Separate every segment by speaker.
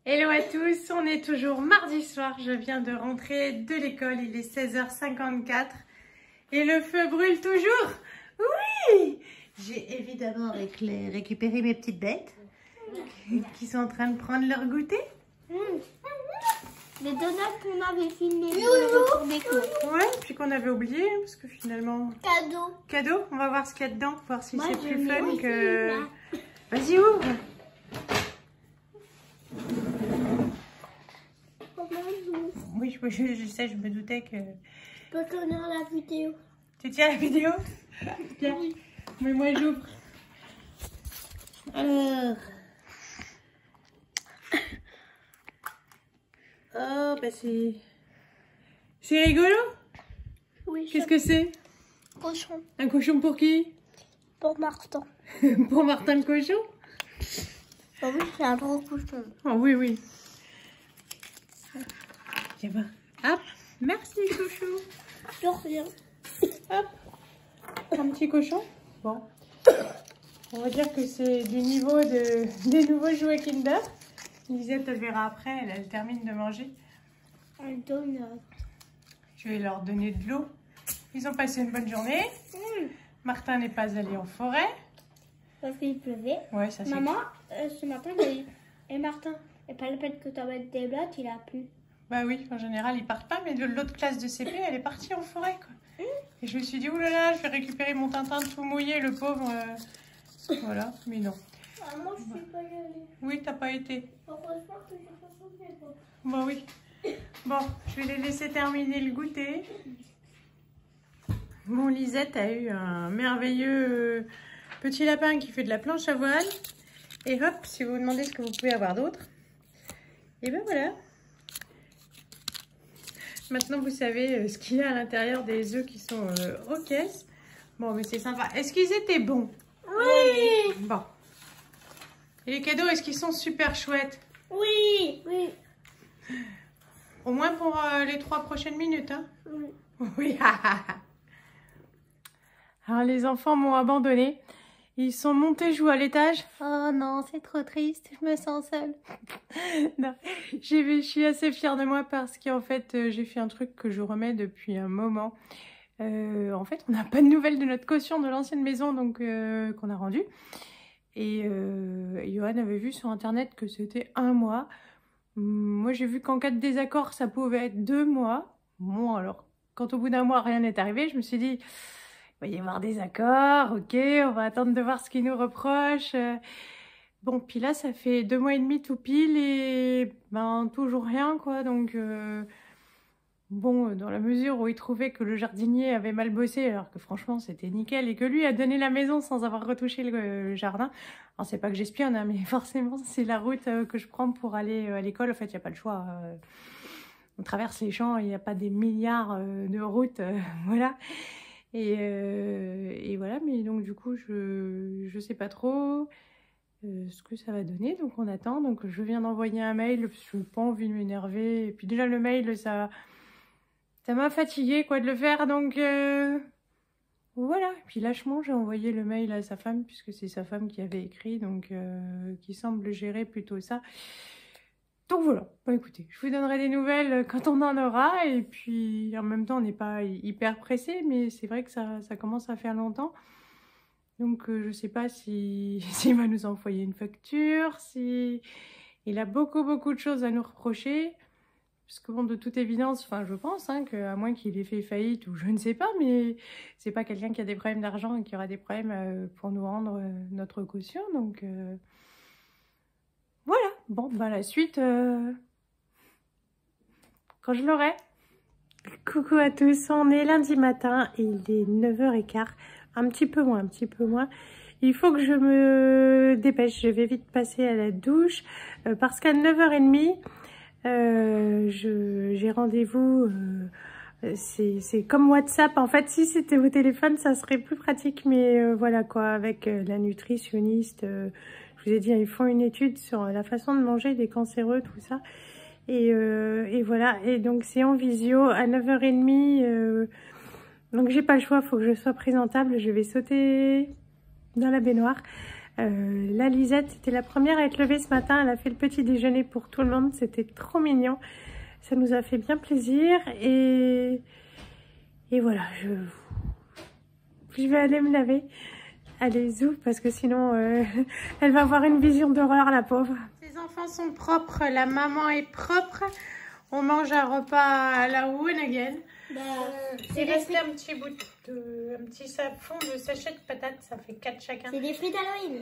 Speaker 1: Hello à tous, on est toujours mardi soir, je viens de rentrer de l'école, il est 16h54 et le feu brûle toujours. Oui, j'ai évidemment récupéré mes petites bêtes qui sont en train de prendre leur goûter.
Speaker 2: Les donuts qu'on avait filmés pour déco.
Speaker 1: Ouais, puis qu'on avait oublié parce que finalement...
Speaker 2: Cadeau.
Speaker 1: Cadeau, on va voir ce qu'il y a dedans, voir si c'est plus fun
Speaker 2: aussi,
Speaker 1: que... Vas-y, ouvre. Oui, je sais, je me doutais que...
Speaker 2: Je peux tenir la vidéo.
Speaker 1: Tu tiens la vidéo? Tiens, mais moi j'ouvre. Alors... Oh, bah c'est... C'est rigolo?
Speaker 2: Oui.
Speaker 1: Qu'est-ce que c'est?
Speaker 2: Cochon.
Speaker 1: Un cochon pour qui?
Speaker 2: Pour Martin.
Speaker 1: Pour Martin le cochon?
Speaker 2: Oh oui, c'est un gros cochon.
Speaker 1: Oh oui, oui. Tiens, va. Hop, merci chouchou.
Speaker 2: De rien.
Speaker 1: Hop, un petit cochon. Bon, on va dire que c'est du niveau des nouveaux jouets Kinder. Lisette, elle verra après, elle termine de manger.
Speaker 2: Un donut.
Speaker 1: Je vais leur donner de l'eau. Ils ont passé une bonne journée. Martin n'est pas allé en forêt.
Speaker 2: Parce qu'il pleuvait.
Speaker 1: Ouais, ça c'est...
Speaker 2: Maman, ce matin, j'ai dit, et Martin, et pas le fait que tu en mettes des blocs, il a plu.
Speaker 1: Bah oui, en général, ils partent pas, mais de l'autre classe de CP, elle est partie en forêt, quoi. Et je me suis dit, oulala, je vais récupérer mon Tintin tout mouillé, le pauvre. Voilà, mais non.
Speaker 2: Ah, moi, je suis pas y allée.
Speaker 1: Oui, t'as pas été.
Speaker 2: Heureusement que j'ai pas sauvé, quoi.
Speaker 1: Bah oui. Bon, je vais les laisser terminer le goûter. Mon Lisette a eu un merveilleux petit lapin qui fait de la planche à voile. Et hop, si vous vous demandez ce que vous pouvez avoir d'autre, et ben voilà. Maintenant, vous savez ce qu'il y a à l'intérieur des œufs qui sont aux caisses. Bon, mais c'est sympa. Est-ce qu'ils étaient bons?
Speaker 2: Oui.
Speaker 1: Bon. Et les cadeaux, est-ce qu'ils sont super chouettes?
Speaker 2: Oui. Oui.
Speaker 1: Au moins pour les 3 prochaines minutes, hein?
Speaker 2: Oui.
Speaker 1: Oui. Alors, les enfants m'ont abandonné. Ils sont montés jouer à l'étage. Oh non, c'est trop triste, je me sens seule. Non, je suis assez fière de moi parce qu'en fait, j'ai fait un truc que je remets depuis un moment. En fait, on n'a pas de nouvelles de notre caution de l'ancienne maison donc qu'on a rendue. Et Johan avait vu sur internet que c'était 1 mois. Moi, j'ai vu qu'en cas de désaccord, ça pouvait être 2 mois. Bon, alors, quand au bout d'1 mois, rien n'est arrivé, je me suis dit... Il va y avoir des accords, ok, on va attendre de voir ce qu'ils nous reprochent. Bon, puis là, ça fait 2 mois et demi tout pile et ben toujours rien, quoi. Donc, bon, dans la mesure où il trouvait que le jardinier avait mal bossé, alors que franchement, c'était nickel, et que lui a donné la maison sans avoir retouché le jardin. Alors, c'est pas que j'espionne, hein, mais forcément, c'est la route que je prends pour aller à l'école. En fait, il n'y a pas le choix. On traverse les champs, il n'y a pas des milliards de routes, voilà. Et voilà, mais donc du coup, je sais pas trop ce que ça va donner, donc on attend. Donc je viens d'envoyer un mail, parce que je n'ai pas envie de m'énerver. Et puis déjà le mail, ça m'a fatiguée quoi de le faire, donc voilà. Puis lâchement, j'ai envoyé le mail à sa femme, puisque c'est sa femme qui avait écrit, donc qui semble gérer plutôt ça. Donc voilà, bah écoutez, je vous donnerai des nouvelles quand on en aura, et puis en même temps on n'est pas hyper pressé, mais c'est vrai que ça commence à faire longtemps. Donc je sais pas s'il va nous envoyer une facture, si il a beaucoup de choses à nous reprocher, parce que bon, de toute évidence, enfin je pense hein, qu'à moins qu'il ait fait faillite ou je ne sais pas, mais c'est pas quelqu'un qui a des problèmes d'argent et qui aura des problèmes pour nous rendre notre caution, donc... Voilà, bon, bah la suite, quand je l'aurai. Coucou à tous, on est lundi matin, et il est 9h15, un petit peu moins. Il faut que je me dépêche, je vais vite passer à la douche, parce qu'à 9h30, j'ai rendez-vous, c'est comme WhatsApp, en fait, si c'était au téléphone, ça serait plus pratique, mais voilà quoi, avec la nutritionniste... Je vous ai dit, ils font une étude sur la façon de manger des cancéreux, tout ça. Et voilà, et donc c'est en visio à 9h30. Donc j'ai pas le choix, il faut que je sois présentable. Je vais sauter dans la baignoire. La Lisette, c'était la première à être levée ce matin. Elle a fait le petit déjeuner pour tout le monde. C'était trop mignon. Ça nous a fait bien plaisir. Et voilà, je vais aller me laver. Allez, zou, parce que sinon, elle va avoir une vision d'horreur, la pauvre. Les enfants sont propres, la maman est propre. On mange un repas à la Hohenhagen. Il reste un petit bout un petit fond de sachet de patates, ça fait 4 chacun.
Speaker 2: C'est des frites Halloween.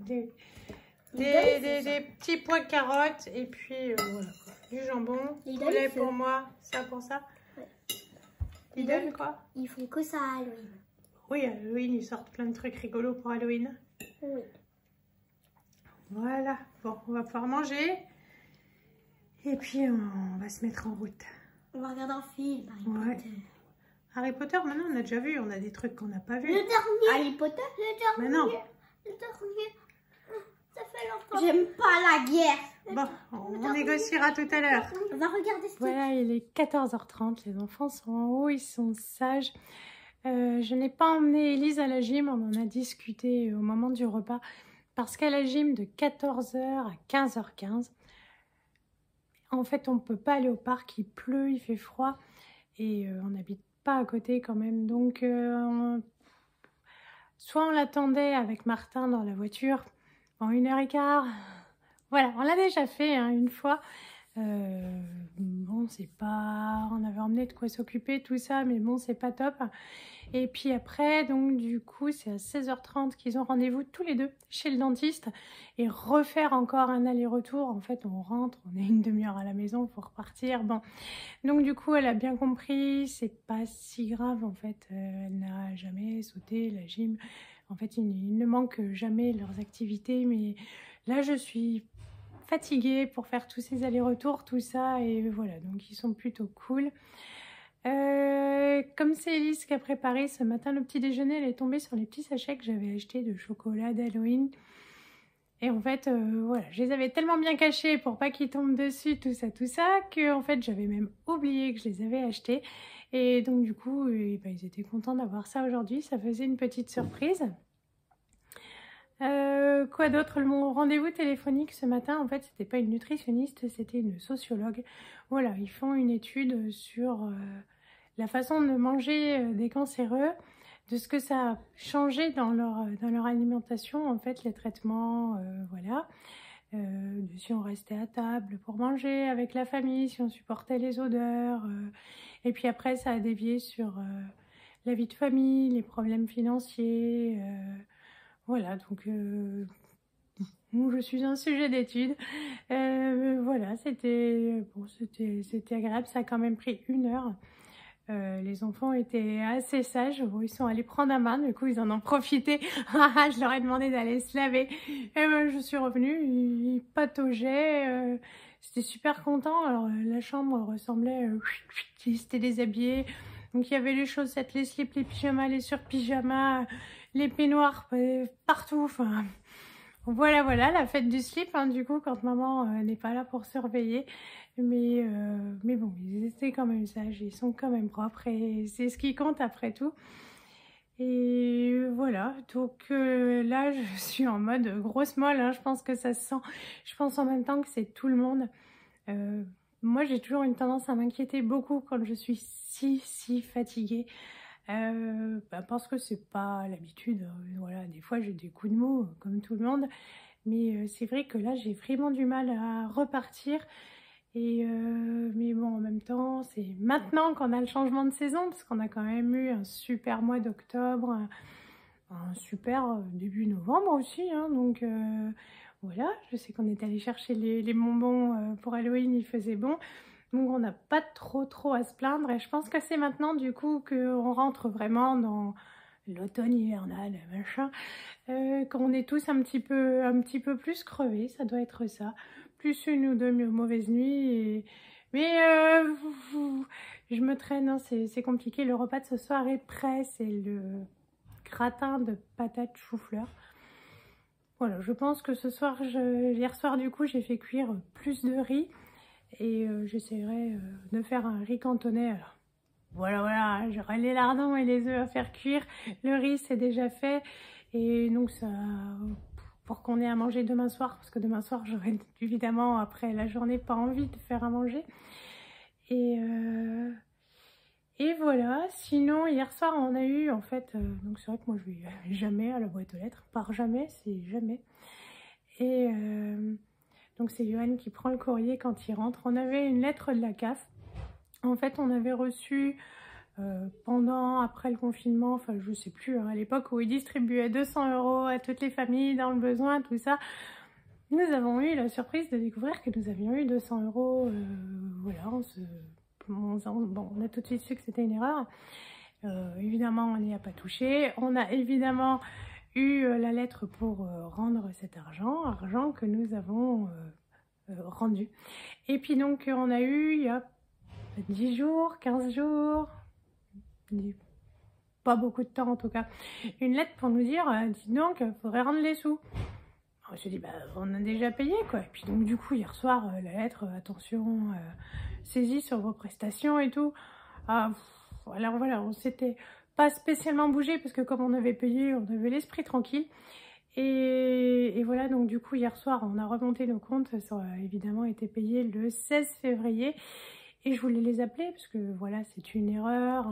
Speaker 1: Des petits pois de carottes et puis voilà, du jambon, poulet pour moi, ça pour ça. Ouais. Lidl quoi.
Speaker 2: Ils font que ça à Halloween.
Speaker 1: Oui, à Halloween, ils sortent plein de trucs rigolos pour Halloween.
Speaker 2: Oui.
Speaker 1: Voilà, bon, on va pouvoir manger. Et puis, on va se mettre en route.
Speaker 2: On va regarder un film, Harry Potter.
Speaker 1: Harry Potter, maintenant, on a déjà vu. On a des trucs qu'on n'a pas vus.
Speaker 2: Le dernier. Harry Potter, le dernier.
Speaker 1: Mais non.
Speaker 2: Le dernier. Ça fait longtemps. J'aime pas la guerre.
Speaker 1: Bon, on négociera tout à l'heure.
Speaker 2: On va regarder ce
Speaker 1: Voilà, il est 14h30. Les enfants sont en haut, ils sont sages. Je n'ai pas emmené Elise à la gym. On en a discuté au moment du repas. Parce qu'à la gym, de 14h à 15h15, en fait, on ne peut pas aller au parc. Il pleut, il fait froid. Et on n'habite pas à côté quand même. Donc, soit on l'attendait avec Martin dans la voiture en 1h15. Voilà, on l'a déjà fait hein, une fois. Bon, c'est pas... On avait emmené de quoi s'occuper, tout ça, mais bon, c'est pas top. Et puis après, donc du coup, c'est à 16h30 qu'ils ont rendez-vous tous les deux chez le dentiste. Et refaire encore un aller-retour. En fait, on rentre, on est une demi-heure à la maison, il faut repartir. Bon, donc du coup, elle a bien compris, c'est pas si grave en fait. Elle n'a jamais sauté la gym. En fait, il ne manque jamais leurs activités, mais là, je suis fatiguée pour faire tous ces allers-retours, tout ça, et voilà, donc ils sont plutôt cool. Comme c'est Elise qui a préparé ce matin le petit déjeuner, elle est tombée sur les petits sachets que j'avais achetés de chocolat d'Halloween. Et en fait, voilà, je les avais tellement bien cachés pour pas qu'ils tombent dessus, tout ça, que en fait, j'avais même oublié que je les avais achetés. Et donc du coup, ils étaient contents d'avoir ça aujourd'hui, ça faisait une petite surprise. Quoi d'autre? Mon rendez-vous téléphonique ce matin, en fait, c'était pas une nutritionniste, c'était une sociologue. Voilà, ils font une étude sur la façon de manger des cancéreux, de ce que ça a changé dans leur alimentation, en fait, les traitements, voilà. De si on restait à table pour manger avec la famille, si on supportait les odeurs. Et puis après, ça a dévié sur la vie de famille, les problèmes financiers. Voilà, donc je suis un sujet d'étude. Voilà, c'était agréable. Ça a quand même pris 1 heure. Les enfants étaient assez sages. Bon, ils sont allés prendre un bain. Du coup, ils en ont profité. Je leur ai demandé d'aller se laver. Et ben, je suis revenue. Ils pataugeaient. C'était super content. Alors, la chambre ressemblait... ils étaient déshabillés. Donc, il y avait les chaussettes, les slips, les pyjamas, les surpyjamas, les peignoirs partout. Enfin, voilà, la fête du slip, hein, du coup, quand maman n'est pas là pour surveiller. Mais bon, ils étaient quand même sages, ils sont quand même propres et c'est ce qui compte après tout. Et voilà, donc là, je suis en mode grosse molle, hein, je pense que ça se sent. Je pense en même temps que c'est tout le monde. Moi, j'ai toujours une tendance à m'inquiéter beaucoup quand je suis si fatiguée. Parce que c'est pas l'habitude, voilà, des fois j'ai des coups de mou comme tout le monde, mais c'est vrai que là j'ai vraiment du mal à repartir. Et mais bon, en même temps, c'est maintenant qu'on a le changement de saison, parce qu'on a quand même eu un super mois d'octobre, un super début novembre aussi, hein, donc voilà, je sais qu'on est allé chercher les bonbons pour Halloween, il faisait bon. Donc on n'a pas trop à se plaindre et je pense que c'est maintenant du coup qu'on rentre vraiment dans l'automne hivernal, machin, qu'on est tous un petit peu plus crevés, ça doit être ça. Plus 1 ou 2 mauvaises nuits. Mais je me traîne, hein, c'est compliqué. Le repas de ce soir est prêt, c'est le gratin de patates chou-fleur. Voilà, je pense que ce soir, hier soir du coup, j'ai fait cuire plus de riz. Et j'essaierai de faire un riz cantonais. Alors, voilà, j'aurai les lardons et les œufs à faire cuire. Le riz, c'est déjà fait. Et donc, ça pour qu'on ait à manger demain soir, parce que demain soir j'aurai évidemment après la journée pas envie de faire à manger. Et voilà, sinon hier soir on a eu en fait, donc c'est vrai que moi je vais jamais à la boîte aux lettres, par jamais, c'est jamais. Et donc c'est Johan qui prend le courrier quand il rentre. On avait une lettre de la CAF. En fait on avait reçu après le confinement, enfin je sais plus, hein, à l'époque où ils distribuaient 200 € à toutes les familles dans le besoin, tout ça. Nous avons eu la surprise de découvrir que nous avions eu 200 €. Voilà, on a tout de suite su que c'était une erreur. Évidemment, on n'y a pas touché. On a évidemment eu la lettre pour rendre cet argent que nous avons rendu. Et puis donc, on a eu, il y a 10 jours, 15 jours, pas beaucoup de temps en tout cas, une lettre pour nous dire, dites donc, il faudrait rendre les sous. Alors, je me suis dit, bah, on a déjà payé quoi. Et puis donc du coup, hier soir, la lettre, attention, saisie sur vos prestations et tout. Alors voilà, on s'était pas spécialement bougé parce que comme on avait payé, on avait l'esprit tranquille. Et voilà, donc du coup, hier soir, on a remonté nos comptes. Ça a évidemment été payé le 16 février. Et je voulais les appeler parce que voilà, c'est une erreur.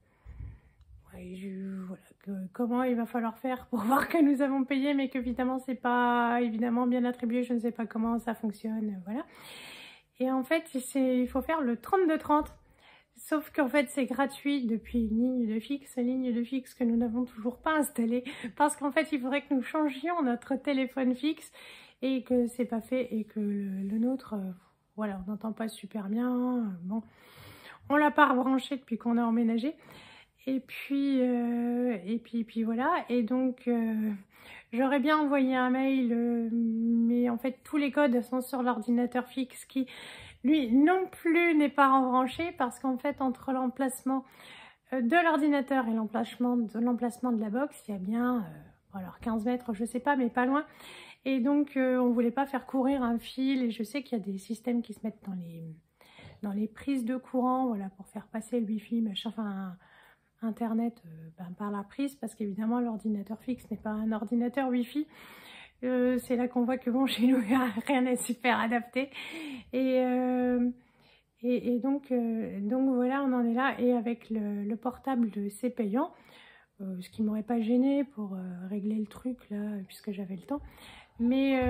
Speaker 1: Voilà, comment il va falloir faire pour voir que nous avons payé, mais qu'évidemment, c'est pas évidemment bien attribué. Je ne sais pas comment ça fonctionne. Voilà. Et en fait, il faut faire le 32-30. Sauf qu'en fait, c'est gratuit depuis une ligne de fixe que nous n'avons toujours pas installée. Parce qu'en fait, il faudrait que nous changions notre téléphone fixe et que c'est pas fait et que le nôtre, voilà, on n'entend pas super bien. Bon, on l'a pas rebranché depuis qu'on a emménagé. Et puis voilà. Et donc, j'aurais bien envoyé un mail, mais en fait, tous les codes sont sur l'ordinateur fixe qui... lui non plus n'est pas rebranché parce qu'en fait entre l'emplacement de l'ordinateur et l'emplacement de la box, il y a bien alors 15 mètres, je sais pas, mais pas loin. Et donc on voulait pas faire courir un fil, et je sais qu'il y a des systèmes qui se mettent dans les prises de courant, voilà, pour faire passer le wifi, machin, enfin internet par la prise, parce qu'évidemment l'ordinateur fixe n'est pas un ordinateur wifi. C'est là qu'on voit que bon, chez nous, rien n'est super adapté. Et donc voilà, on en est là. Et avec le portable, c'est payant. Ce qui m'aurait pas gêné pour régler le truc, là, puisque j'avais le temps. Mais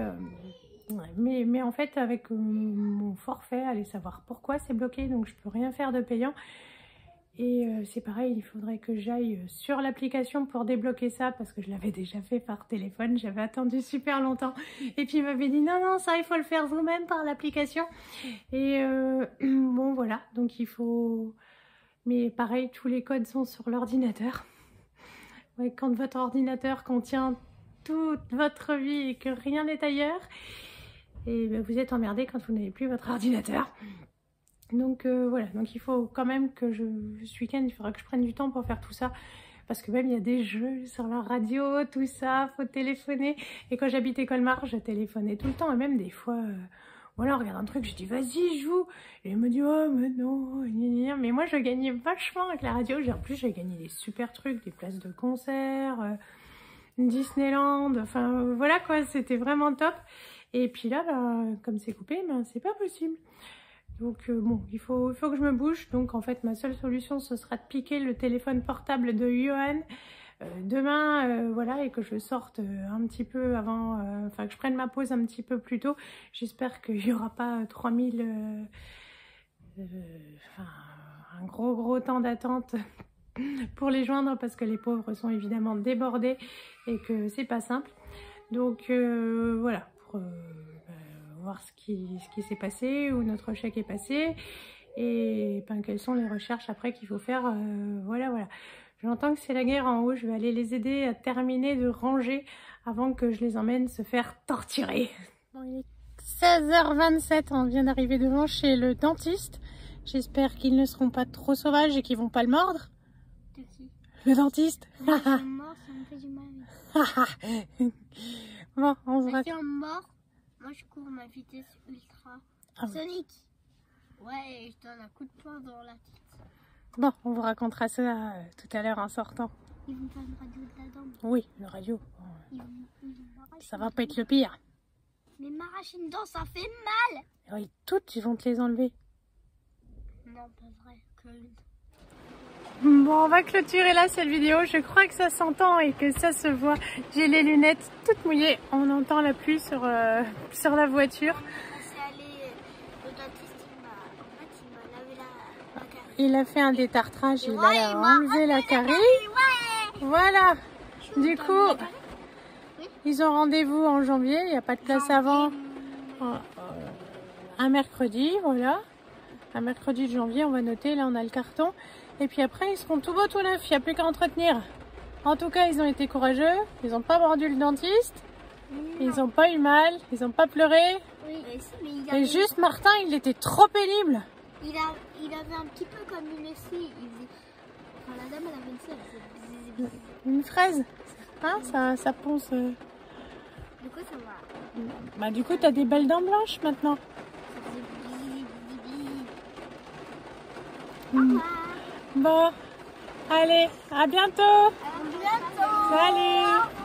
Speaker 1: en fait, avec mon forfait, allez savoir pourquoi c'est bloqué. Donc, je peux rien faire de payant. Et c'est pareil, il faudrait que j'aille sur l'application pour débloquer ça, parce que je l'avais déjà fait par téléphone, j'avais attendu super longtemps. Et puis il m'avait dit non, ça il faut le faire vous-même par l'application. Et bon voilà, donc il faut... Mais pareil, tous les codes sont sur l'ordinateur. Ouais, quand votre ordinateur contient toute votre vie et que rien n'est ailleurs, et ben, vous êtes emmerdé quand vous n'avez plus votre ordinateur. Donc voilà, donc il faut quand même que ce week-end, il faudra que je prenne du temps pour faire tout ça. Parce que même il y a des jeux sur la radio, tout ça, faut téléphoner. Et quand j'habitais Colmar, je téléphonais tout le temps. Et même des fois, voilà, on regarde un truc, je dis vas-y, joue. Et il me dit oh mais non, mais moi je gagnais vachement avec la radio. En plus j'ai gagné des super trucs, des places de concert, Disneyland, enfin voilà quoi, c'était vraiment top. Et puis là, bah, comme c'est coupé, ben, c'est pas possible. Donc bon, il faut que je me bouge. Donc en fait, ma seule solution, ce sera de piquer le téléphone portable de Johan demain, voilà, et que je sorte un petit peu avant, enfin que je prenne ma pause un petit peu plus tôt. J'espère qu'il n'y aura pas 3000, enfin un gros temps d'attente pour les joindre, parce que les pauvres sont évidemment débordés et que c'est pas simple. Donc voilà, pour... voir ce qui s'est passé, où notre chèque est passé, et ben, quelles sont les recherches après qu'il faut faire. Voilà. J'entends que c'est la guerre en haut, je vais aller les aider à terminer de ranger avant que je les emmène se faire torturer. Bon, il est 16h27, on vient d'arriver devant chez le dentiste. J'espère qu'ils ne seront pas trop sauvages et qu'ils vont pas le mordre.
Speaker 2: De qui?
Speaker 1: Le dentiste.
Speaker 2: Moi, je suis mort, ça me fait du mal.
Speaker 1: Bon, on se
Speaker 2: Si on me mord, moi je cours ma vitesse ultra sonique. Ouais, et je donne un coup de poing dans la tête.
Speaker 1: Bon, on vous racontera ça tout à l'heure en sortant.
Speaker 2: Ils vont faire une radio de la dent.
Speaker 1: Oui, le radio.
Speaker 2: Ils vont
Speaker 1: Ça va pas être le pire.
Speaker 2: Mais m'arracher une dent, ça fait mal.
Speaker 1: Oui, toutes, ils vont te les enlever.
Speaker 2: Non, pas vrai.
Speaker 1: Bon, on va clôturer là cette vidéo. Je crois que ça s'entend et que ça se voit. J'ai les lunettes toutes mouillées. On entend la pluie sur la voiture.
Speaker 2: Le dentiste, il m'a lavé la carie.
Speaker 1: Il a fait un détartrage. Il a enlevé la carie.
Speaker 2: Ouais.
Speaker 1: Voilà. Du coup, ils ont rendez-vous en janvier. Il n'y a pas de place avant. Un mercredi, voilà. Un mercredi de janvier, on va noter. Là, on a le carton. Et puis après, ils seront tout beaux, tout neufs. Il n'y a plus qu'à entretenir. En tout cas, ils ont été courageux. Ils n'ont pas mordu le dentiste. Ils n'ont pas eu mal. Ils n'ont pas pleuré.
Speaker 2: Oui.
Speaker 1: Et juste, Martin, il était trop pénible.
Speaker 2: Il avait un petit peu comme une scie. Enfin, la dame, elle avait une scie. Elle faisait...
Speaker 1: Une fraise. Hein, ça ponce.
Speaker 2: Du coup, ça va.
Speaker 1: Bah, du coup, tu as des belles dents blanches maintenant. Bon, allez, à bientôt.
Speaker 2: À bientôt.
Speaker 1: Salut.